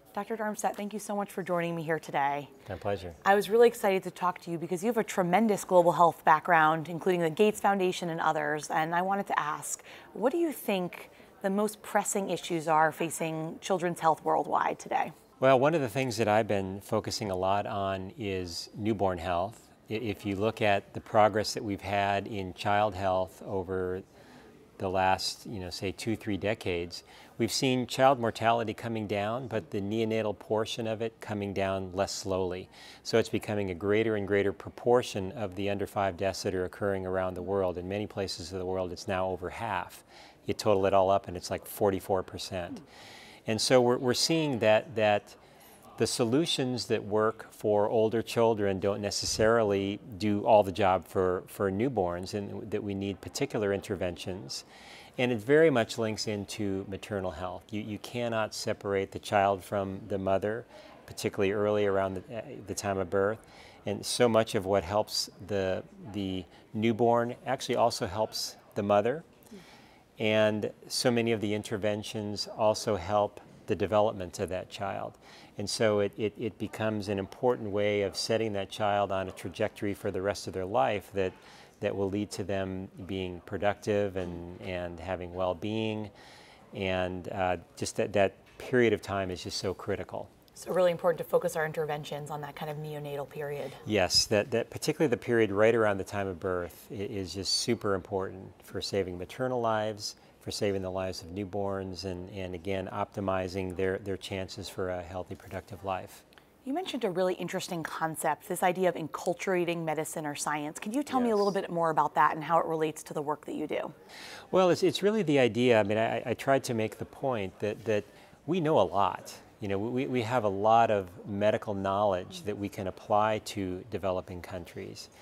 Dr. Darmstadt, thank you so much for joining me here today. My pleasure. I was really excited to talk to you because you have a tremendous global health background, including the Gates Foundation and others, and I wanted to ask, what do you think the most pressing issues are facing children's health worldwide today? Well, one of the things that I've been focusing a lot on is newborn health. If you look at the progress that we've had in child health over the last, say 2-3 decades, we've seen child mortality coming down, but the neonatal portion of it coming down less slowly. So it's becoming a greater and greater proportion of the under 5 deaths that are occurring around the world. In many places of the world, it's now over half. You total it all up and it's like 44%. And so we're seeing that the solutions that work for older children don't necessarily do all the job for newborns, and that we need particular interventions. And it very much links into maternal health. You cannot separate the child from the mother, particularly early around the time of birth. And so much of what helps the newborn actually also helps the mother. And so many of the interventions also help the development of that child. And so it becomes an important way of setting that child on a trajectory for the rest of their life that will lead to them being productive and having well-being. And just that period of time is just so critical. So really important to focus our interventions on that kind of neonatal period. Yes, that particularly the period right around the time of birth is just super important for saving maternal lives, for saving the lives of newborns, and again, optimizing their chances for a healthy, productive life. You mentioned a really interesting concept, this idea of enculturating medicine or science. Can you tell me a little bit more about that and how it relates to the work that you do? Well, it's really the idea. I mean, I tried to make the point that we know a lot. We have a lot of medical knowledge that we can apply to developing countries.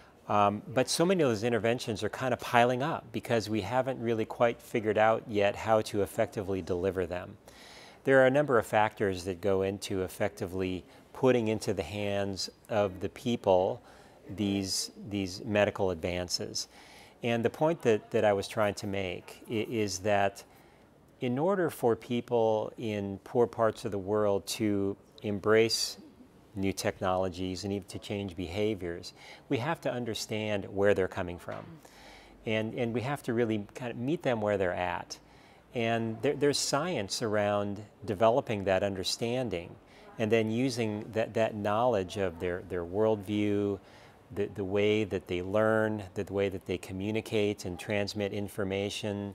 But so many of those interventions are kind of piling up because we haven't really quite figured out yet how to effectively deliver them. There are a number of factors that go into effectively putting into the hands of the people these medical advances. And the point that I was trying to make is that in order for people in poor parts of the world to embrace new technologies and even to change behaviors, we have to understand where they're coming from. And we have to really kind of meet them where they're at. And there's science around developing that understanding and then using that knowledge of their worldview, the way that they learn, the way that they communicate and transmit information,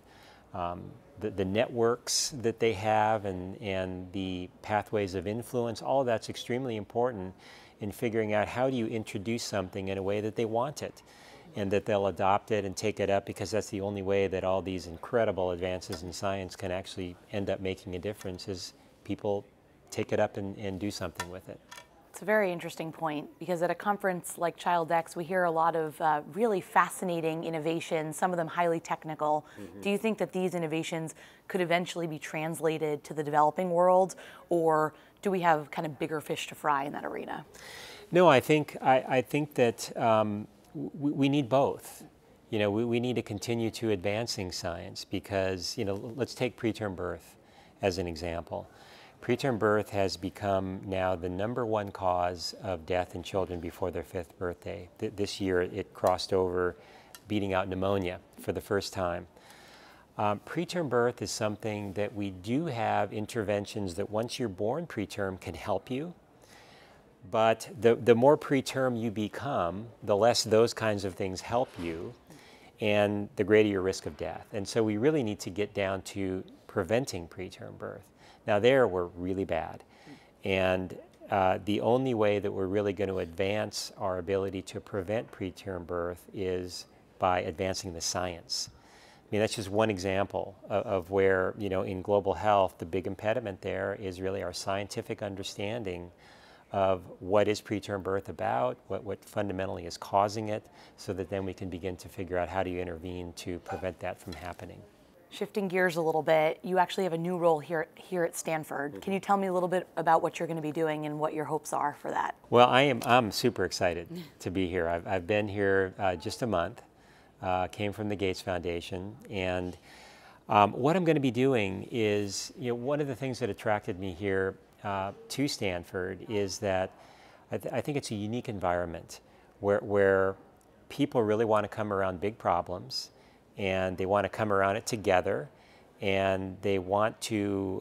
the networks that they have and the pathways of influence. All of that's extremely important in figuring out how do you introduce something in a way that they want it and that they'll adopt it and take it up, because that's the only way that all these incredible advances in science can actually end up making a difference, is people take it up and do something with it. It's a very interesting point, because at a conference like Childx, we hear a lot of really fascinating innovations, some of them highly technical. Do you think that these innovations could eventually be translated to the developing world, or do we have kind of bigger fish to fry in that arena? No, I think that we need both. We need to continue to advancing science because, let's take preterm birth as an example. Preterm birth has become now the #1 cause of death in children before their 5th birthday. This year it crossed over, beating out pneumonia for the first time. Preterm birth is something that we do have interventions that once you're born preterm can help you. But the more preterm you become, the less those kinds of things help you, and the greater your risk of death. And so we really need to get down to preventing preterm birth. Now there we're really bad. And the only way that we're really going to advance our ability to prevent preterm birth is by advancing the science. I mean, that's just one example of where, in global health, the big impediment there is really our scientific understanding of what is preterm birth about, what fundamentally is causing it, so that then we can begin to figure out how do you intervene to prevent that from happening. Shifting gears a little bit, you actually have a new role here at Stanford. Can you tell me a little bit about what you're going to be doing and what your hopes are for that? Well, I'm super excited to be here. I've been here just a month, came from the Gates Foundation, and what I'm going to be doing is, one of the things that attracted me here to Stanford is that I think it's a unique environment where people really want to come around big problems, and they want to come around it together, and they want to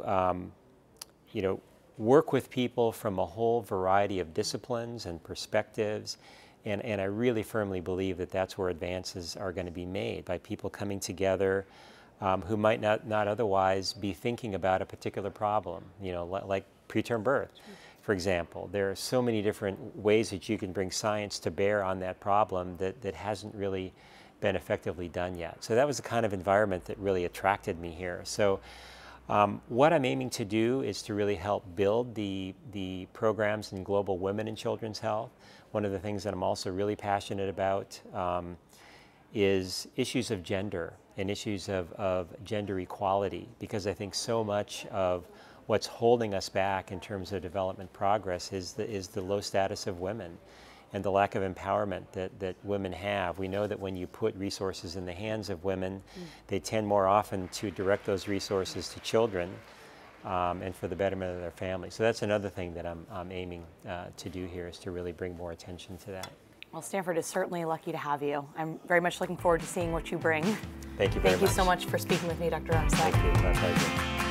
work with people from a whole variety of disciplines and perspectives. And I really firmly believe that that's where advances are going to be made, by people coming together who might not otherwise be thinking about a particular problem, like preterm birth, for example. There are so many different ways that you can bring science to bear on that problem that hasn't really been effectively done yet. So that was the kind of environment that really attracted me here. So what I'm aiming to do is to really help build the programs in global women and children's health. One of the things that I'm also really passionate about is issues of gender and issues of gender equality, because I think so much of what's holding us back in terms of development progress is the low status of women and the lack of empowerment that women have. We know that when you put resources in the hands of women, they tend more often to direct those resources to children and for the betterment of their family. So that's another thing that I'm aiming to do here, is to really bring more attention to that. Well, Stanford is certainly lucky to have you. I'm very much looking forward to seeing what you bring. Thank you very much. Thank you so much for speaking with me, Dr. Darmstadt. Thank you. My pleasure.